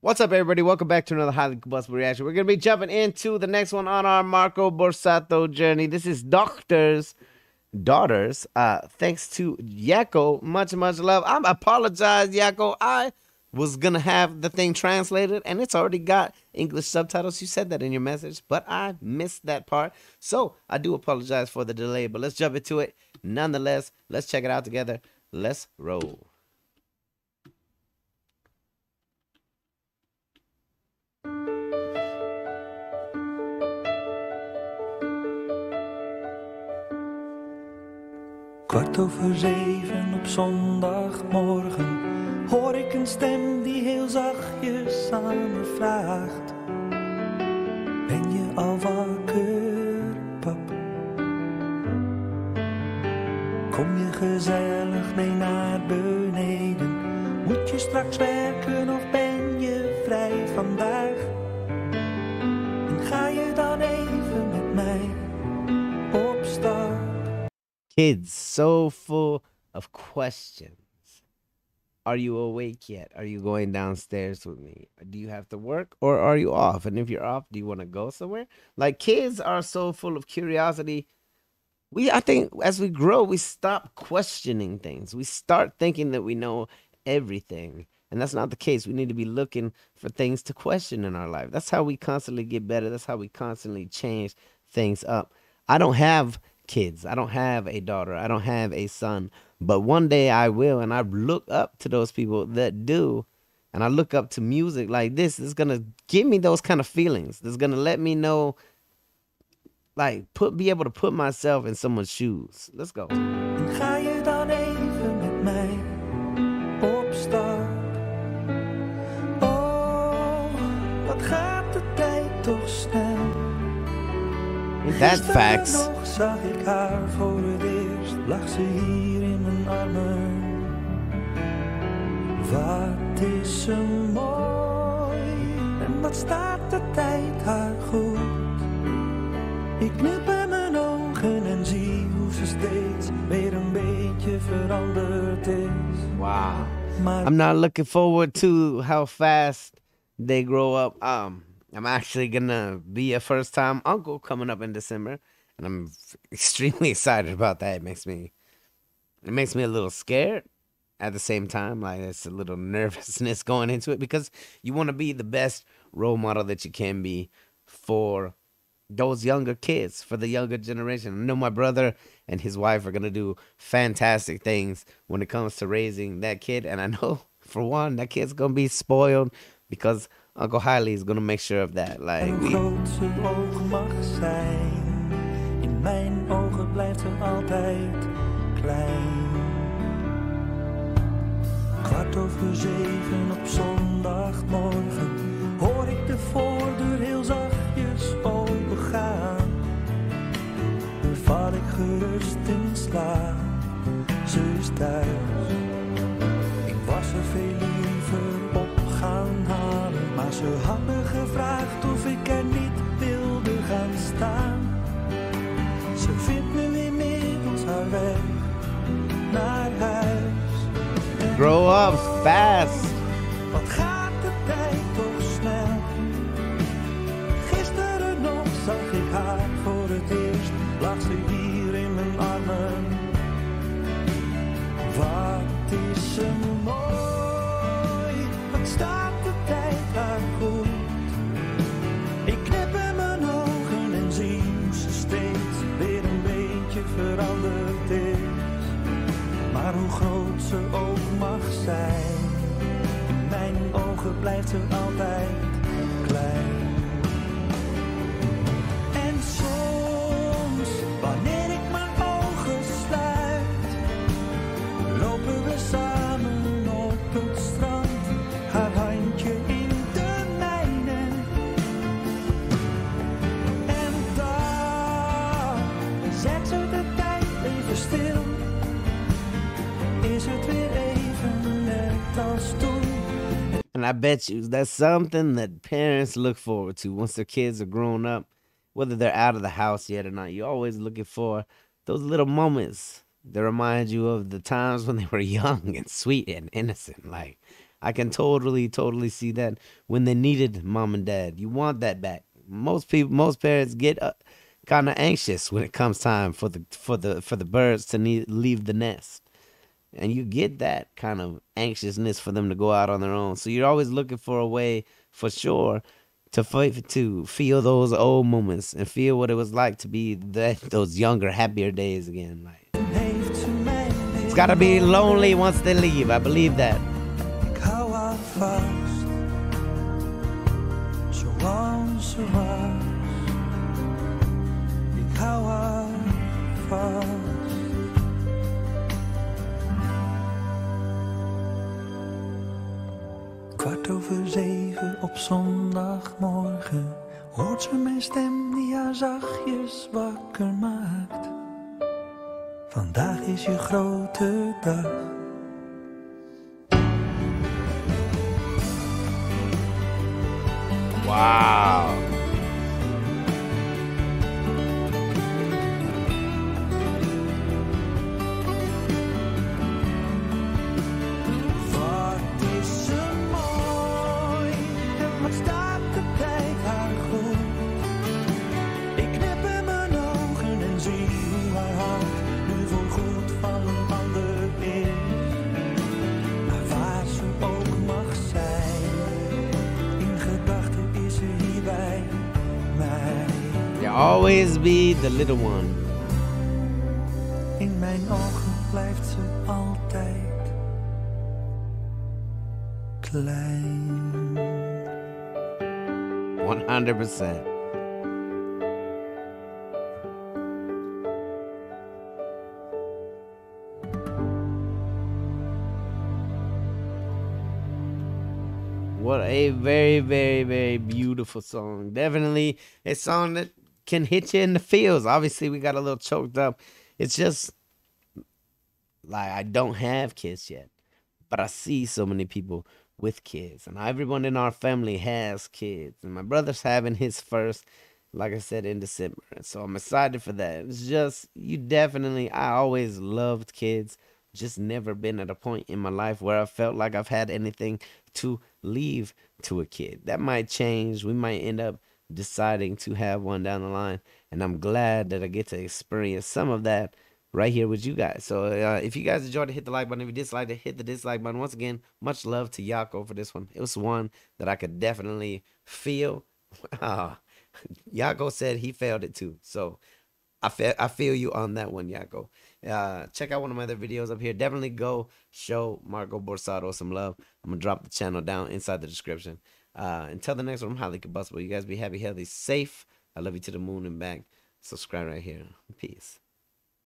What's up, everybody? Welcome back to another highly combustible reaction. We're going to be jumping into the next one on our Marco Borsato journey. This is Doctor's Daughters. Thanks to Yakko. Much love. I apologize, Yakko. I was going to have the thing translated, and it's already got English subtitles. You said that in your message, but I missed that part. So I do apologize for the delay, but let's jump into it. Nonetheless, let's check it out together. Let's roll. Kwart over 7 op zondagmorgen hoor ik een stem die heel zachtjes aan me vraagt: ben je al wakker, pap? Kom je gezellig mee naar beneden? Moet je straks werken of ben je vrij vandaag? En ga je dan even met mij op stap? Kids, so full of questions. Are you awake yet? Are you going downstairs with me? Do you have to work or are you off? And if you're off, do you want to go somewhere? Like, kids are so full of curiosity. I think as we grow, we stop questioning things. We start thinking that we know everything. And that's not the case. We need to be looking for things to question in our life. That's how we constantly get better. That's how we constantly change things up. I don't have kids. I don't have a daughter. I don't have a son. But one day I will, and I look up to those people that do. And I look up to music like this. It's going to give me those kind of feelings. It's going to let me know, like, be able to put myself in someone's shoes. Let's go. Ga je dan even met mij op stap? Oh, wat gaat de tijd toch snel? That facts. Nog zag ik haar voor het eerst, lag ze hier in mijn armen. Wat is ze mooi, en wat staat de tijd haar goed. Ik knip in mijn ogen en zie hoe ze steeds weer een beetje veranderd is. Wow. I'm not looking forward to how fast they grow up. I'm actually gonna be a first-time uncle coming up in December, and I'm extremely excited about that. It makes me a little scared at the same time. Like, it's a little nervousness going into it because you want to be the best role model that you can be for those younger kids, for the younger generation. I know my brother and his wife are gonna do fantastic things when it comes to raising that kid, and I know for one that kid's gonna be spoiled because Uncle Haile is gonna make sure of that. Like, hoe groot ze ook mag zijn, in mijn ogen blijft ze altijd klein. Kwart over 7 op zondagmorgen hoor ik de voordeur heel zachtjes opengaan. Val ik gerust in slaap, ze is thuis. Ik was er veel liever op gaan halen, maar ze had me gevraagd of ik er niet wilde gaan staan. Ze vindt nu inmiddels haar weg naar huis. Grow up fast. Wat gaat de tijd toch snel? Gisteren nog zag ik haar voor het eerst, lag ze hier in mijn armen. Wat is ze mooi, wat staat de tijd haar goed. Ik knip in mijn ogen en zie hoe ze steeds weer een beetje veranderd is. Maar hoe groot ze ook mag zijn, in mijn ogen blijft ze altijd klein. En soms, wanneer ik mijn ogen sluit, lopen we samen op het strand, haar handje in de mijne. En dan zet ze de tijd even stil, is het weer even net als toen. And I bet you that's something that parents look forward to once their kids are grown up, whether they're out of the house yet or not. You're always looking for those little moments that remind you of the times when they were young and sweet and innocent. Like, I can totally see that when they needed mom and dad. You want that back. Most parents get kind of anxious when it comes time for the birds to leave the nest, and you get that kind of anxiousness for them to go out on their own. So you're always looking for a way, for sure, to feel those old moments and feel what it was like to be those younger, happier days again. Like, it's gotta be lonely once they leave. I believe that. Ik hou haar vast, zoals ze was. Ik hou haar vast. Kwart over 7 op zondagmorgen hoort ze mijn stem die haar zachtjes wakker maakt. Vandaag is je grote dag. Wow. Wat is ze mooi en wat staat de tijd haar goed. Ik knip in mijn ogen en zie hoe haar hart nu voorgoed van een ander is. Maar waar ze ook mag zijn, in gedachten is ze hier bij mij. You always be the little one. In mijn ogen blijft ze altijd klein. 100%. What a very beautiful song. Definitely a song that can hit you in the feels. Obviously, we got a little choked up. It's just like I don't have kids yet, but I see so many people with kids, and everyone in our family has kids. And my brother's having his first, like I said, in December. And so I'm excited for that. It's just, I always loved kids, just never been at a point in my life where I felt like I've had anything to leave to a kid. That might change. We might end up deciding to have one down the line. And I'm glad that I get to experience some of that right here with you guys. So if you guys enjoyed it, hit the like button. If you disliked it, hit the dislike button. Once again, much love to Yako for this one. It was one that I could definitely feel. Yako said he felt it too. So I feel you on that one, Yako. Check out one of my other videos up here. Definitely go show Marco Borsato some love. I'm going to drop the channel down inside the description. Until the next one, I'm highly combustible. You guys be happy, healthy, safe. I love you to the moon and back. Subscribe right here. Peace.